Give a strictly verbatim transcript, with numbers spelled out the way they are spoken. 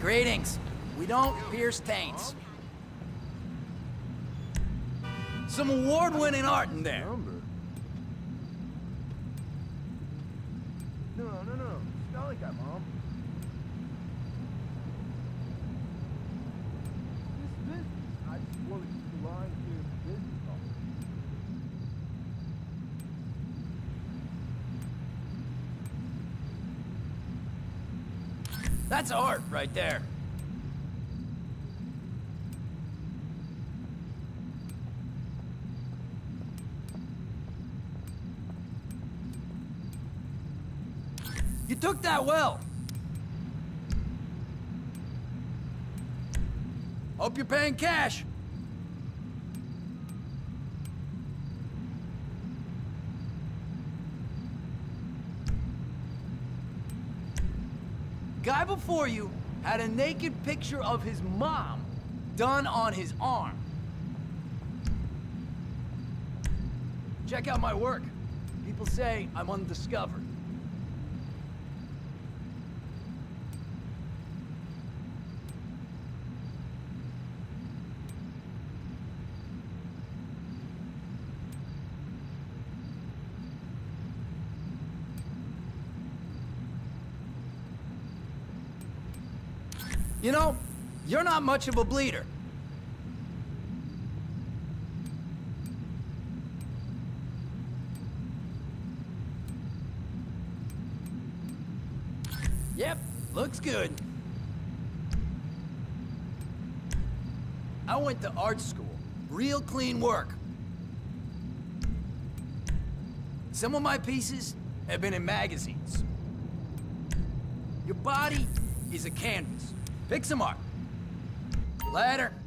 Greetings. We don't pierce taints. Some award-winning art in there. Number? No, no, no. It's not like that, Mom. This business. I just want to keep the line clear for business talk. That's art right there. You took that well. Hope you're paying cash. Guy before you had a naked picture of his mom done on his arm. Check out my work. People say I'm undiscovered. You know, you're not much of a bleeder. Yep, looks good. I went to art school. Real clean work. Some of my pieces have been in magazines. Your body is a canvas. Pick some art. Later.